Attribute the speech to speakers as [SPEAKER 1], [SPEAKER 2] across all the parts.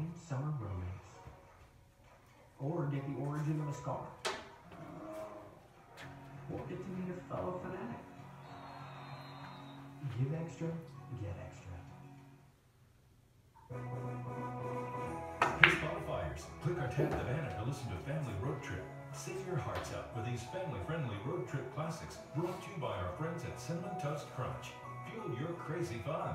[SPEAKER 1] Korean summer romance. Or get the origin of a scar. Or get to meet a fellow fanatic. Give extra, get extra.
[SPEAKER 2] Hey Spotifyers, click or tap the banner to listen to Family Road Trip. Sing your hearts out with these family-friendly road trip classics brought to you by our friends at Cinnamon Toast Crunch. Fuel your crazy fun.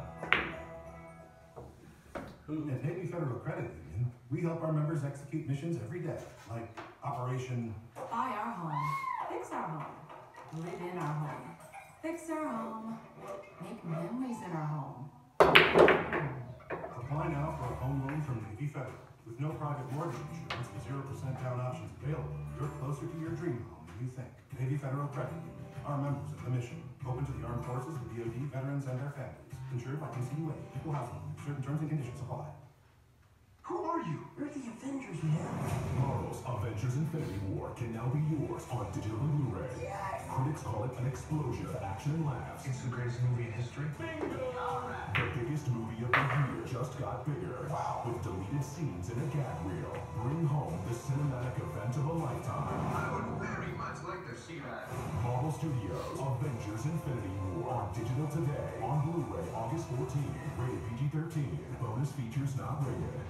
[SPEAKER 3] At Navy Federal Credit Union, we help our members execute missions every day, like Operation
[SPEAKER 4] Buy our home, fix our home, live in our home, fix our home, make memories in our home.
[SPEAKER 3] Apply now for a home loan from Navy Federal. With no private mortgage insurance and 0% down options available, you're closer to your dream home than you think. Navy Federal Credit Union. Our members of the mission. Open to the armed forces, the DoD, veterans, and their families. Insured by NCUA. Equal housing. Certain terms and conditions apply.
[SPEAKER 1] Who are you? You're the Avengers, man.
[SPEAKER 5] Marvel's Avengers Infinity War can now be yours on digital and Blu-ray. Yes. Critics call it an explosion of action and laughs.
[SPEAKER 1] It's the greatest movie in history.
[SPEAKER 5] Bingo! The biggest movie of the year just got bigger. Wow. With deleted scenes and a gag reel. Bring home the cinematic event of a lifetime.
[SPEAKER 6] I would very much like to see that.
[SPEAKER 5] Marvel Studios Avengers Infinity War on digital today. On Blu-ray August 14th. Rated PG-13. Bonus features not rated.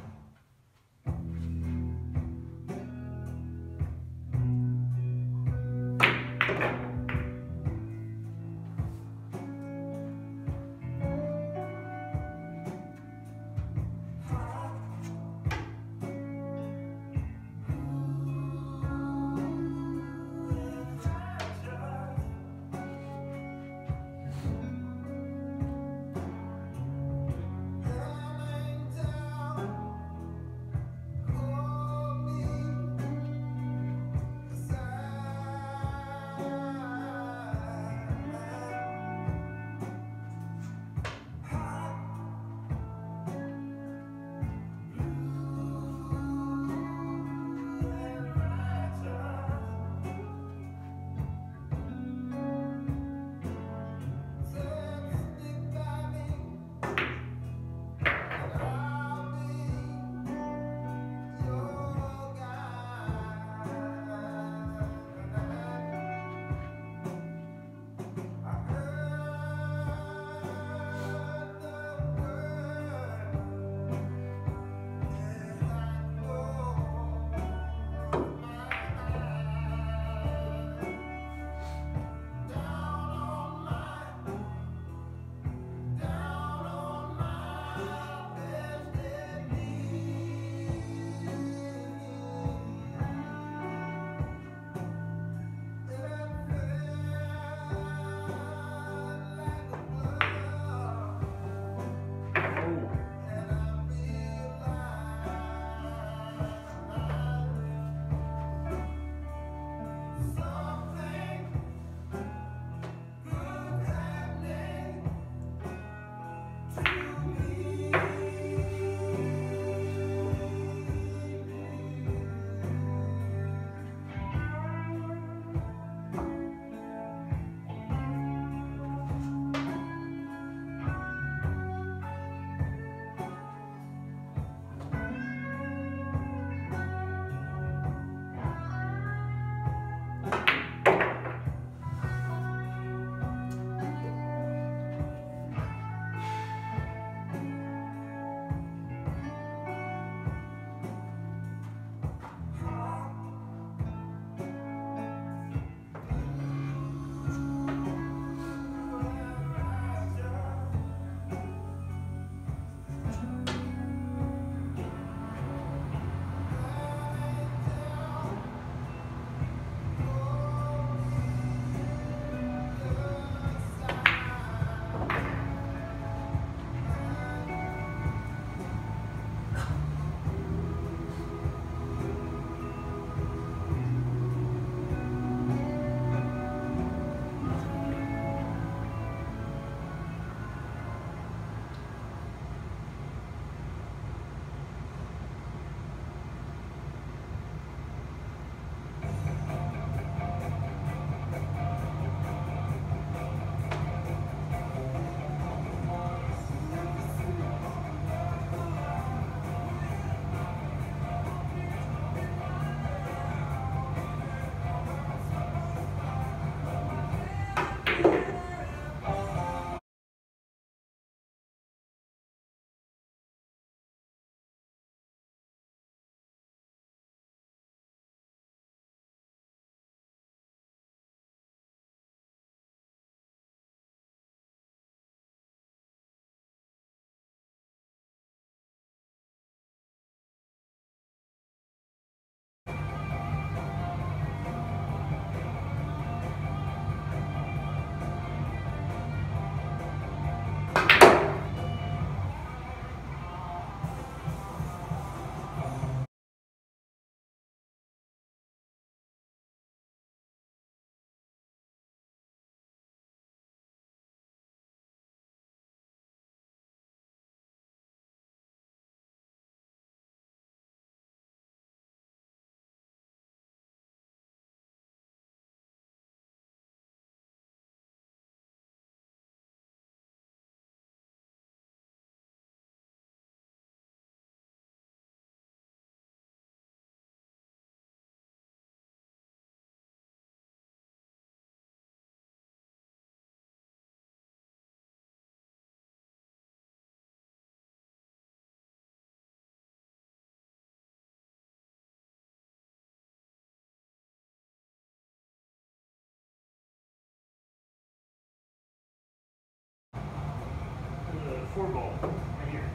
[SPEAKER 1] bowl. Right here.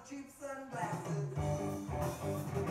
[SPEAKER 7] cheap sunglasses.